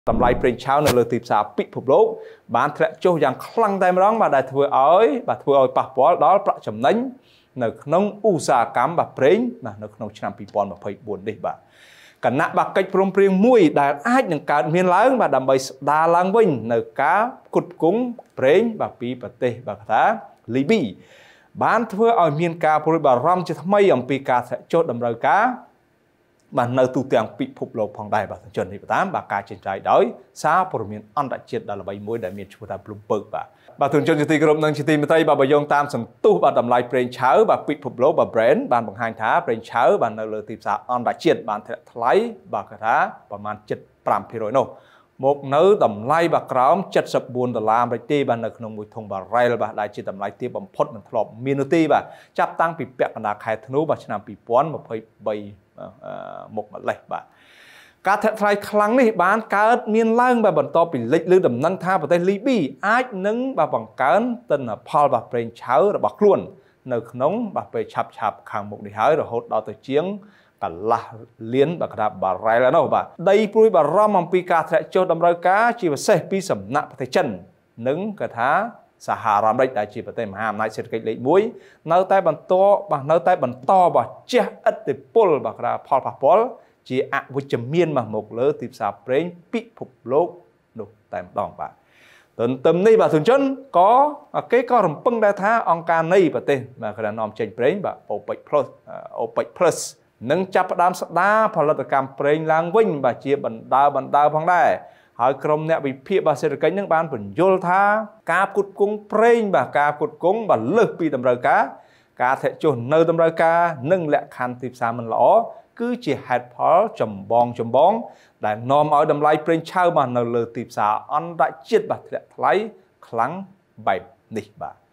តម្លៃប្រេងឆៅនៅលើទីផ្សារពិភពលោកបានធ្លាក់ចុះយ៉ាងខ្លាំងតែម្ដងបាទដែលធ្វើឲ្យប៉ះពាល់ដល់ប្រាក់ចំណេញនៅក្នុងឧស្សាហកម្មបាទប្រេងបាទនៅក្នុងឆ្នាំ2024នេះបាទគណៈកិច្ចព្រមព្រៀងមួយដែលអាចនឹងកើតមានឡើងបាទដើម្បីស្ដារឡើងវិញនៅការផ្គត់ផ្គង់ប្រេងបាទពីប្រទេសបាទថាលីប៊ីបានធ្វើឲ្យមានការព្រួយបារម្ភជាថ្មីអំពីការធ្លាក់ចុះតម្រូវការបាទនៅទូទាំងពិភពលោកផងដែរបាទជននេះតាមបាទការចេញចាយដោយសារព័ត៌មានអន្តរជាតិដល់ល្បីមួយដែលមានឈ្មោះថា Bloomberg បាទជនជាទីគោរពនិងជាទីមេត្រីបាទបើយោងតាមសន្ទុះបាទតម្លៃប្រេងឆៅបាទពិភពលោកបាទ Brent បានបង្ហាញថាប្រេងឆៅបាទនៅលើទីផ្សារអន្តរជាតិបានធ្លាក់ថ្លៃបាទគេថាប្រមាណ 75% នោះមកនៅតម្លៃបាទក្រោម$74ទេបាទនៅក្នុងមួយធុងបារ៉ែលបាទដែលជាតម្លៃទាបបំផុតមិនធ្លាប់មាននោះទេបាទចាប់តាំងពីពាក់កណ្ដាលខែធ្នូបាទឆ្នាំ2023មកម្លេះបាទការធ្លាក់ថ្លៃខ្លាំងនេះបានកើតមានឡើងបាទបន្ទាប់ពីលេចឮដំណឹងថាប្រទេសលីប៊ីអាចនឹងបាទបង្កើនទិន្នផលបាទប្រេងឆៅរបស់ខ្លួននៅក្នុងបាទពេលឆាប់ខាងមុខនេះហើយរហូតដល់ទៅជាងកន្លះលានបាទក្តាប់បារ៉ែលនោះបាទដីព្រួយបារម្ភអំពីការធ្លាក់ចុះតម្រូវការជាពិសេសពីសំណាក់ប្រទេសចិននិងគេថាសហរដ្ឋអាមេរិកដែលជាប្រទេសមហាអំណាចសេដ្ឋកិច្ចលេខ1នៅតែបន្តបាទជះឥទ្ធិពលបាទគេថាផលប៉ះពាល់ជាអវិជ្ជមានមកលើទីផ្សារប្រេងពិភពលោកនោះតែម្ដងបាទទន្ទឹមនេះបាទជនជនគេក៏រំពឹងដែរថាអង្គការនៃប្រទេសបាទគេនាំចេញប្រេងបាទ OPEC Plus នឹងចាប់ផ្ដើមស្ដារផលិតកម្មប្រេងឡើងវិញបាទជាបណ្ដើផងដែរហើយក្រុមអ្នកវិភាគបាទសេដ្ឋកិច្ចនឹងបានបញ្យល់ថាការផ្គត់ផ្គង់ប្រេងបាទការផ្គត់ផ្គង់បាទលើសពីតម្រូវការការធ្លាក់ចុះនៅតម្រូវការនិងលក្ខខណ្ឌទីផ្សារមិនល្អគឺជាហេតុផលចម្បងដែលនាំឲ្យតម្លៃប្រេងឆៅបាទនៅលើទីផ្សារអន្តរជាតិបាទធ្លាក់ថ្លៃខ្លាំងបែបនេះបាទ